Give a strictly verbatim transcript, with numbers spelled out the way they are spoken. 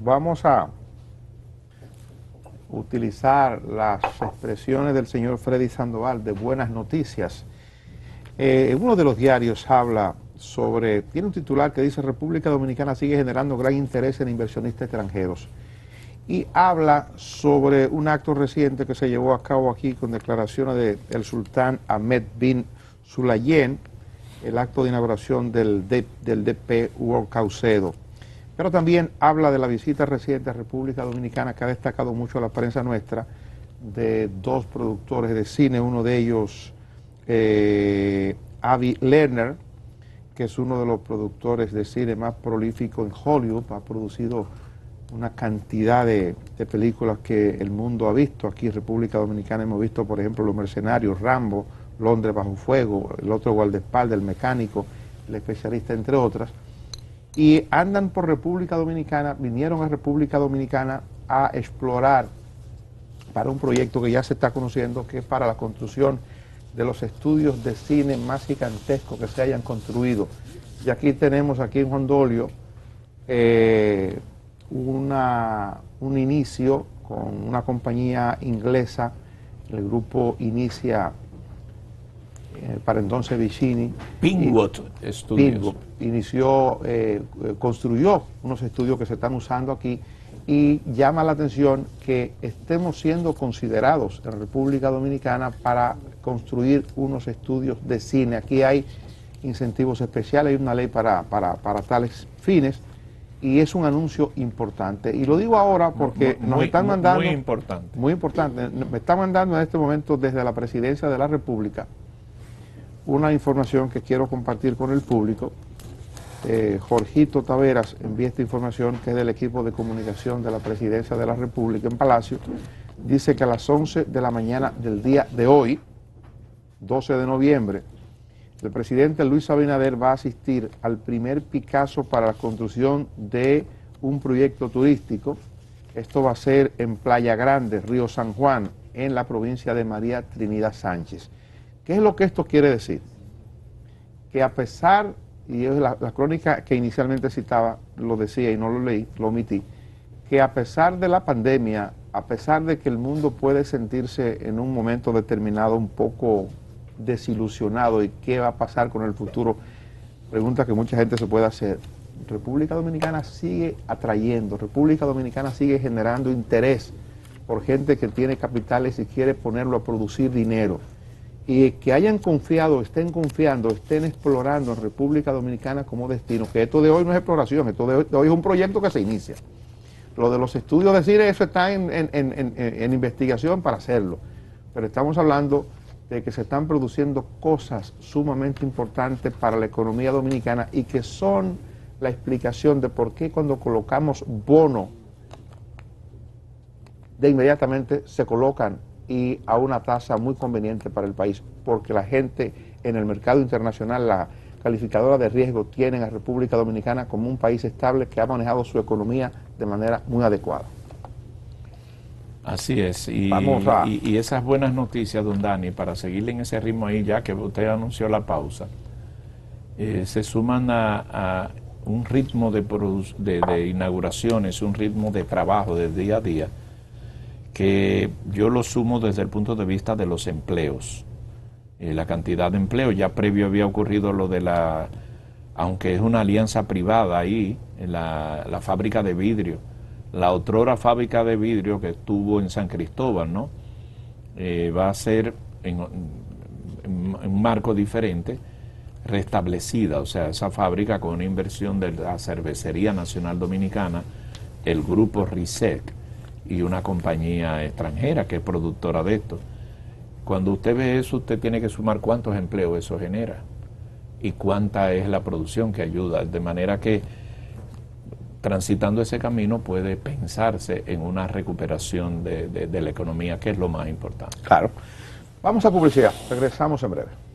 vamos a utilizar las expresiones del señor Freddy Sandoval de buenas noticias. Eh, uno de los diarios habla sobre, tiene un titular que dice República Dominicana sigue generando gran interés en inversionistas extranjeros, y habla sobre un acto reciente que se llevó a cabo aquí con declaraciones del sultán Ahmed bin Sulayem, el acto de inauguración del, D, del D P World Caucedo. Pero también habla de la visita reciente a República Dominicana, que ha destacado mucho la prensa nuestra, de dos productores de cine, uno de ellos, eh, Avi Lerner, que es uno de los productores de cine más prolíficos en Hollywood, ha producido una cantidad de, de películas que el mundo ha visto. Aquí en República Dominicana hemos visto, por ejemplo, Los Mercenarios, Rambo, Londres bajo fuego, el otro guardaespaldas, El Mecánico, El Especialista, entre otras. Y andan por República Dominicana, vinieron a República Dominicana a explorar para un proyecto que ya se está conociendo, que es para la construcción de los estudios de cine más gigantescos que se hayan construido. Y aquí tenemos, aquí en Juan Dolio, eh, una, un inicio con una compañía inglesa, el grupo inicia eh, para entonces Vicini. Pinewood Studios. Pinewood inició, eh, construyó unos estudios que se están usando aquí, y llama la atención que estemos siendo considerados en República Dominicana para construir unos estudios de cine. Aquí hay incentivos especiales, hay una ley para, para, para tales fines, y es un anuncio importante. Y lo digo ahora porque muy, nos están mandando... Muy importante. Muy importante. Me están mandando en este momento desde la Presidencia de la República una información que quiero compartir con el público. Eh, Jorgito Taveras envía esta información, que es del equipo de comunicación de la Presidencia de la República en Palacio. Dice que a las once de la mañana del día de hoy, doce de noviembre, el presidente Luis Abinader va a asistir al primer Picasso para la construcción de un proyecto turístico. Esto va a ser en Playa Grande, Río San Juan, en la provincia de María Trinidad Sánchez. ¿Qué es lo que esto quiere decir? Que a pesar, y es la, la crónica que inicialmente citaba, lo decía y no lo leí, lo omití, que a pesar de la pandemia, a pesar de que el mundo puede sentirse en un momento determinado un poco desilusionado y qué va a pasar con el futuro, pregunta que mucha gente se puede hacer, República Dominicana sigue atrayendo, República Dominicana sigue generando interés por gente que tiene capitales y quiere ponerlo a producir dinero, y que hayan confiado, estén confiando, estén explorando en República Dominicana como destino, que esto de hoy no es exploración, esto de hoy, de hoy es un proyecto que se inicia. Lo de los estudios de cine, eso está en, en, en, en, en investigación para hacerlo, pero estamos hablando de que se están produciendo cosas sumamente importantes para la economía dominicana, y que son la explicación de por qué cuando colocamos bono, de inmediatamente se colocan y a una tasa muy conveniente para el país, porque la gente en el mercado internacional, la calificadora de riesgo, tienen a República Dominicana como un país estable que ha manejado su economía de manera muy adecuada. Así es, y, Vamos a... y, y esas buenas noticias, don Dani, para seguirle en ese ritmo ahí, ya que usted anunció la pausa, eh, se suman a, a un ritmo de, de, de inauguraciones, un ritmo de trabajo de día a día, que yo lo sumo desde el punto de vista de los empleos, eh, la cantidad de empleo. Ya previo había ocurrido lo de la, aunque es una alianza privada ahí, en la, la fábrica de vidrio, la otrora fábrica de vidrio que estuvo en San Cristóbal, ¿no? Eh, va a ser en, en, en un marco diferente, restablecida, o sea, esa fábrica con una inversión de la Cervecería Nacional Dominicana, el grupo RISEC y una compañía extranjera que es productora de esto. Cuando usted ve eso, usted tiene que sumar cuántos empleos eso genera y cuánta es la producción que ayuda, de manera que transitando ese camino puede pensarse en una recuperación de, de, de la economía, que es lo más importante. Claro. Vamos a publicidad, regresamos en breve.